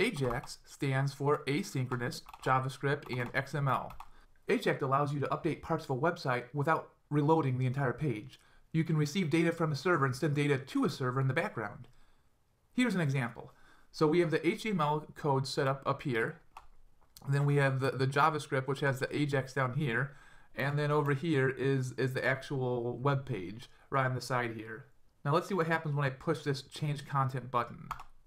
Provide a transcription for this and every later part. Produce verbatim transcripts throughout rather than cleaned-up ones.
Ajax stands for Asynchronous JavaScript and X M L. Ajax allows you to update parts of a website without reloading the entire page. You can receive data from a server and send data to a server in the background. Here's an example. So we have the H T M L code set up up here. Then we have the, the JavaScript, which has the Ajax down here. And then over here is, is the actual web page right on the side here. Now let's see what happens when I push this Change Content button.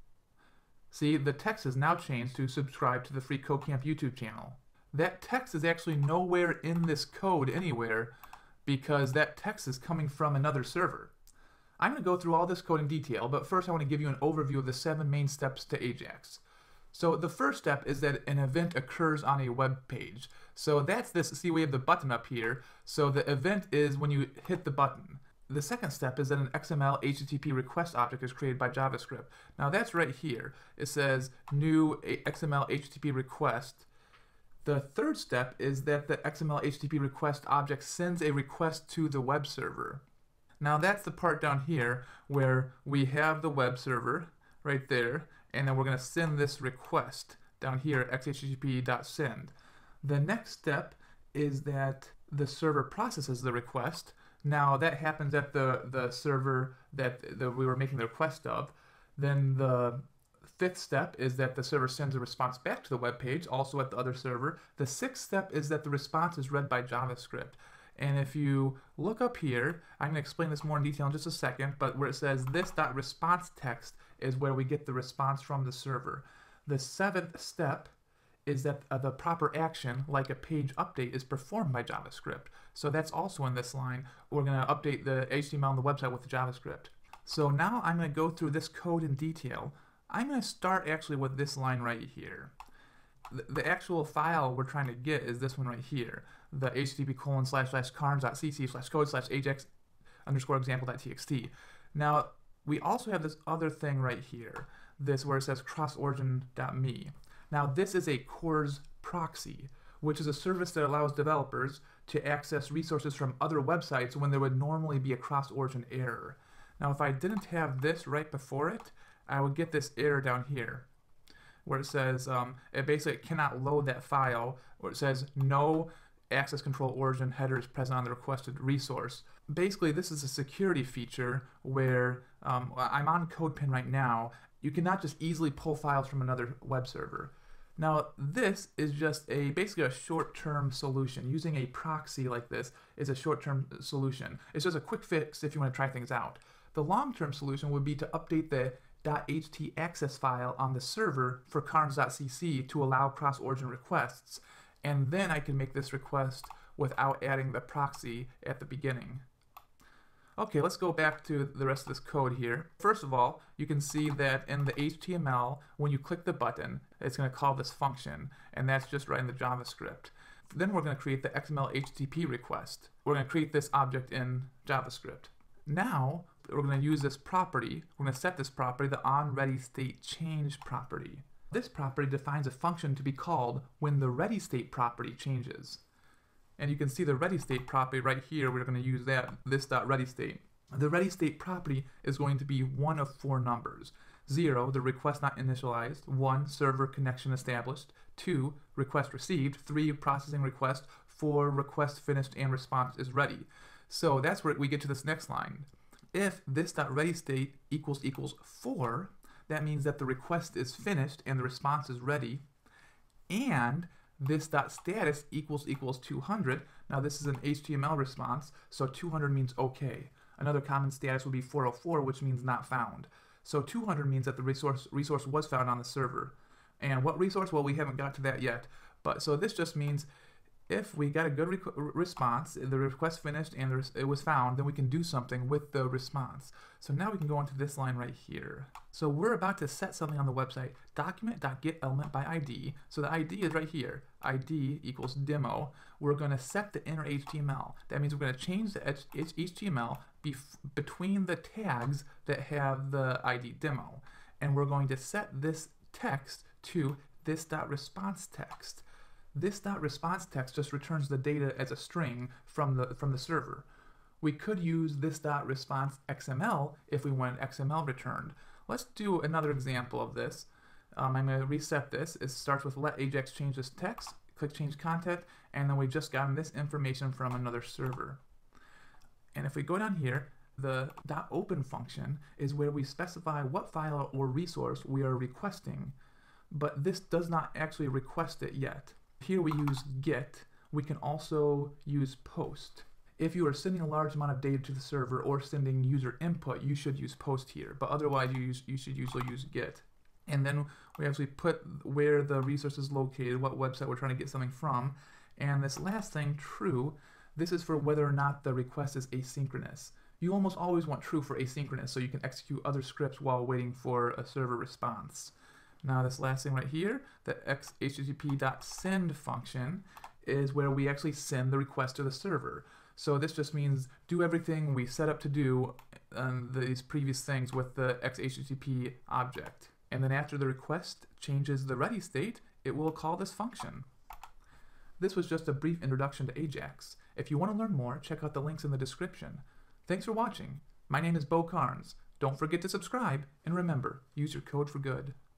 See, the text is now changed to subscribe to the freeCodeCamp YouTube channel. That text is actually nowhere in this code anywhere because that text is coming from another server. I'm going to go through all this code in detail, but first I want to give you an overview of the seven main steps to Ajax. So the first step is that an event occurs on a web page. So that's this, see we have the button up here, so the event is when you hit the button. The second step is that an X M L H T T P request object is created by JavaScript. Now that's right here. It says new X M L H T T P request. The third step is that the X M L H T T P request object sends a request to the web server. Now that's the part down here where we have the web server right there, and then we're going to send this request down here, x H T T P dot send. The next step is that the server processes the request. Now that happens at the, the server that, that we were making the request of. Then the fifth step is that the server sends a response back to the web page, also at the other server. The sixth step is that the response is read by JavaScript. And if you look up here, I'm going to explain this more in detail in just a second, but where it says this.response text is where we get the response from the server. The seventh step is that uh, the proper action, like a page update, is performed by JavaScript. So that's also in this line. We're going to update the H T M L on the website with the JavaScript. So now I'm going to go through this code in detail. I'm going to start actually with this line right here. The, the actual file we're trying to get is this one right here, the http colon slash slash carns.cc slash code slash ajax underscore example.txt. Now, we also have this other thing right here, this where it says crossorigin.me. Now, this is a C O R S proxy, which is a service that allows developers to access resources from other websites when there would normally be a cross-origin error. Now, if I didn't have this right before it, I would get this error down here, where it says um, it basically cannot load that file, or it says no access control origin header is present on the requested resource. Basically, this is a security feature where um, I'm on CodePen right now. You cannot just easily pull files from another web server. Now, this is just a basically a short-term solution. Using a proxy like this is a short-term solution. It's just a quick fix if you want to try things out. The long-term solution would be to update the .htaccess file on the server for carns.cc to allow cross-origin requests, and then I can make this request without adding the proxy at the beginning. Okay, let's go back to the rest of this code here. First of all, you can see that in the H T M L, when you click the button, it's going to call this function, and that's just right in the JavaScript. Then we're going to create the X M L H T T P request. We're going to create this object in JavaScript. Now, we're going to use this property. We're going to set this property, the onReadyStateChange property. This property defines a function to be called when the readyState property changes. And you can see the readyState property right here. We're going to use that, this.readyState. The readyState property is going to be one of four numbers. Zero, the request not initialized. One, server connection established. Two, request received. Three, processing request. Four, request finished and response is ready. So that's where we get to this next line. If this.readyState equals equals four, that means that the request is finished and the response is ready. And this.status equals equals two hundred. Now this is an H T M L response, so two hundred means okay. Another common status would be four oh four, which means not found. So two hundred means that the resource resource was found on the server. And what resource? Well, we haven't got to that yet. But so this just means if we got a good response, the request finished and the it was found, then we can do something with the response. So now we can go into this line right here. So we're about to set something on the website, document.getElement by I D. So the I D is right here, I D equals demo. We're going to set the inner H T M L. That means we're going to change the H T M L bef between the tags that have the I D demo. And we're going to set this text to this.response text. This.response text just returns the data as a string from the from the server. We could use this.response X M L if we want X M L returned. Let's do another example of this. Um, I'm going to reset this. It starts with let Ajax change this text, click change content, and then we just got this information from another server. And if we go down here, the .open function is where we specify what file or resource we are requesting, but this does not actually request it yet. Here we use get. We can also use post. If you are sending a large amount of data to the server or sending user input, you should use post here, but otherwise you, use, you should usually use get. And then we actually put where the resource is located, what website we're trying to get something from, and this last thing, true, this is for whether or not the request is asynchronous. You almost always want true for asynchronous so you can execute other scripts while waiting for a server response. Now this last thing right here, the xhttp.send function, is where we actually send the request to the server. So this just means do everything we set up to do um, these previous things with the xhttp object. And then after the request changes the ready state, it will call this function. This was just a brief introduction to Ajax. If you want to learn more, check out the links in the description. Thanks for watching. My name is Beau. Don't forget to subscribe, and remember, use your code for good.